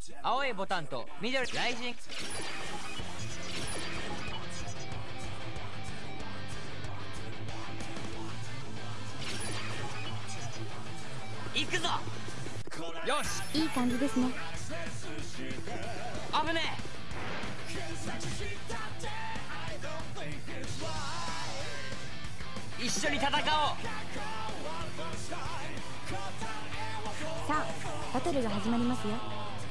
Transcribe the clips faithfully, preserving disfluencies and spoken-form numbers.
青いボタンと緑雷神。行くぞ。よし、 いい感じですね。 危ねえ。一緒に戦おう。 さあ、バトルが始まりますよ。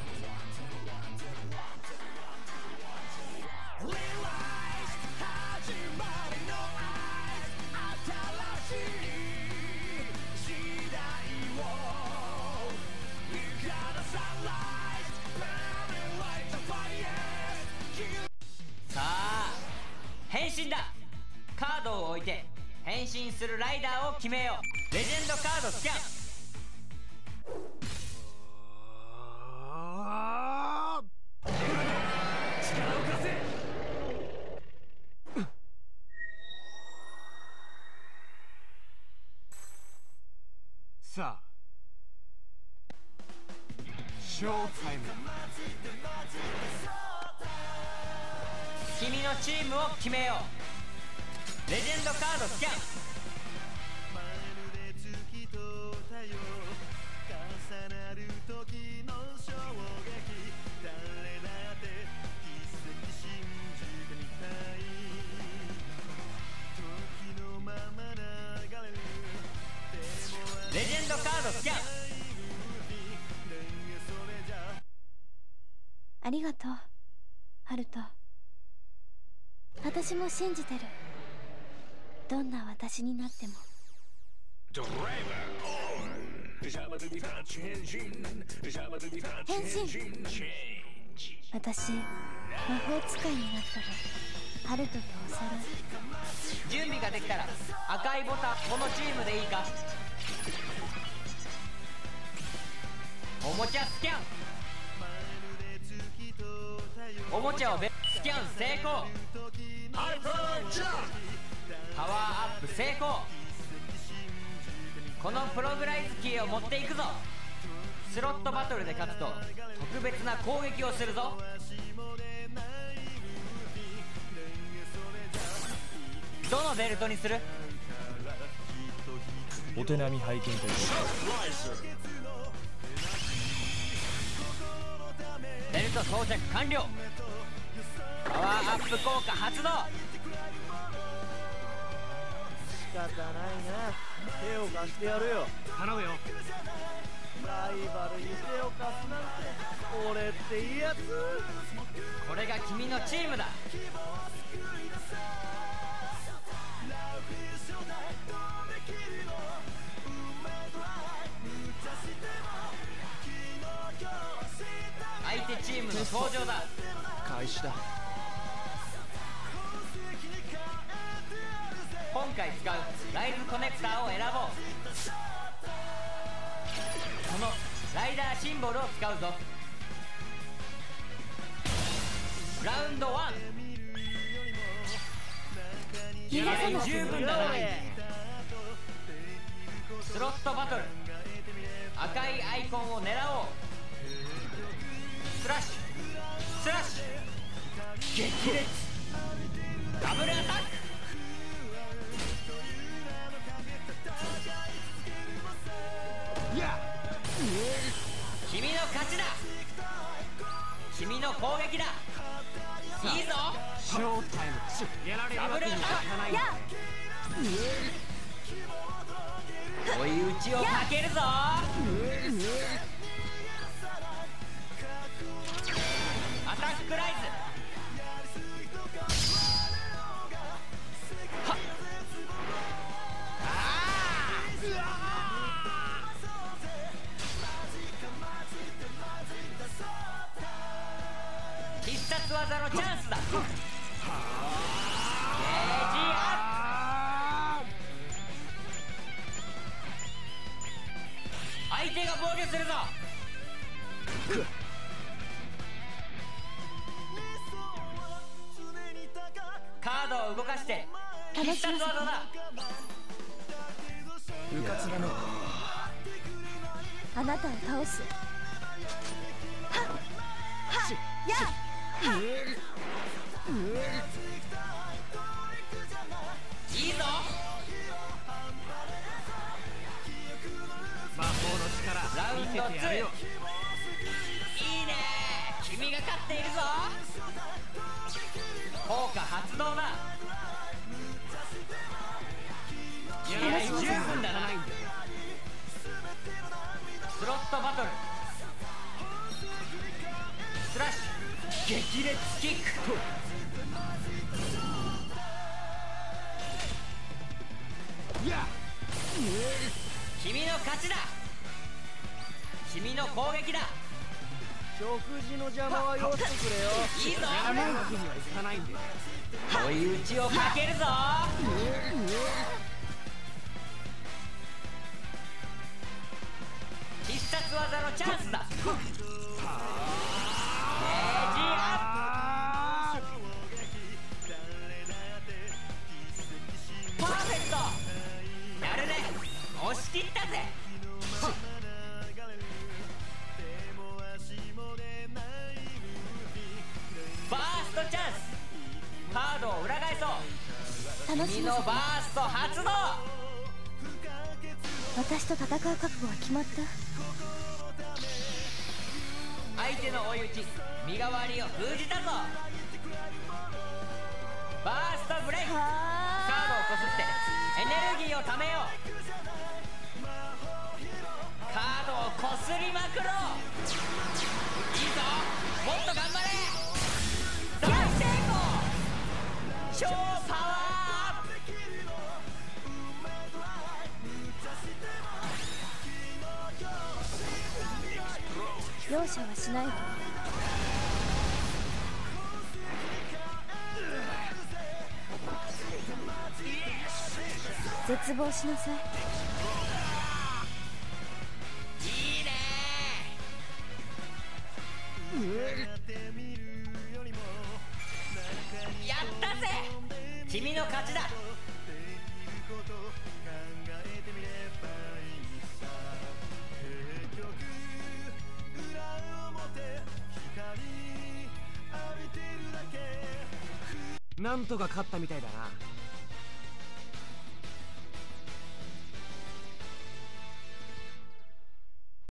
さあ、変身だ。カードを置いて変身するライダーを決めよう。レジェンドカードスキャン。力を貸せ。 さあ、ショータイム。 君のチームを決めよう。レジェンドカードスキャン。 まるで月と太陽重なる時の衝撃、誰だって奇跡信じてみたい。時のまま流れる。 レジェンドカードスキャン。 ありがとう、ハルト。私も信じてる。どんな私になっても。変身。私、魔法使いになったらハルトとお揃い。 準備ができたら赤いボタン、このチームでいいか。おもちゃスキャン。おもちゃをベスキャン成功。パワーアップ成功。このプログライズキーを持っていくぞ。スロットバトルで勝つと特別な攻撃をするぞ。どのベルトにする？ お手並み拝見というベルト装着完了。パワーアップ効果発動。 仕方ないな、手を貸してやるよ。 頼むよ。 ライバルに手を貸すなんて、俺っていいやつ。 これが君のチームだ。相手チームの登場だ。 開始だ。 今回使うライズコネクターを選ぼう。このライダーシンボルを使うぞ。ラウンドワン。気合い十分だな。スロットバトル。赤いアイコンを狙おう。スラッシュスラッシュ激烈ダブルアタック。君の勝ちだ。君の攻撃だ。いいぞ。 ショータイム。やられるダブルアタック。 や追い打ちをかけるぞ。アタックライズ。はっあー必殺技のチャンスだ。ゲージアップ。相手が防御するぞ。カードを動かして必殺技だ。 うかつだね。 あなたを倒す。はっやっいいぞ。 魔法の力ラウンド見せてやるよ。 いいね。君が勝っているぞ。効果発動だ。気合十分だな。スロットバトルスラッシュ激烈キック。君の勝ちだ。君の攻撃だ。 食事の邪魔はよしてくれよ。 いいぞ。 やられるわけにはいかないんで。 追い打ちをかけるぞ。必殺技のチャンスだ。ゲージアップ。パーフェクト。やるね。押し切ったぜ。バーストチャンス。カードを裏返そう。 楽しみさ君のバースト発動。 私と戦う覚悟は決まった。 相手の追い打ち身代わりを封じたぞ。バーストブレイク。カードをこすってエネルギーをためよう。カードをこすりまくろう。いいぞ。もっと頑張れ。大成功。超パワーアップ。 容赦はしないわ。絶望しなさい。 いいね。やったぜ。君の勝ちだ。 なんとか勝ったみたいだな。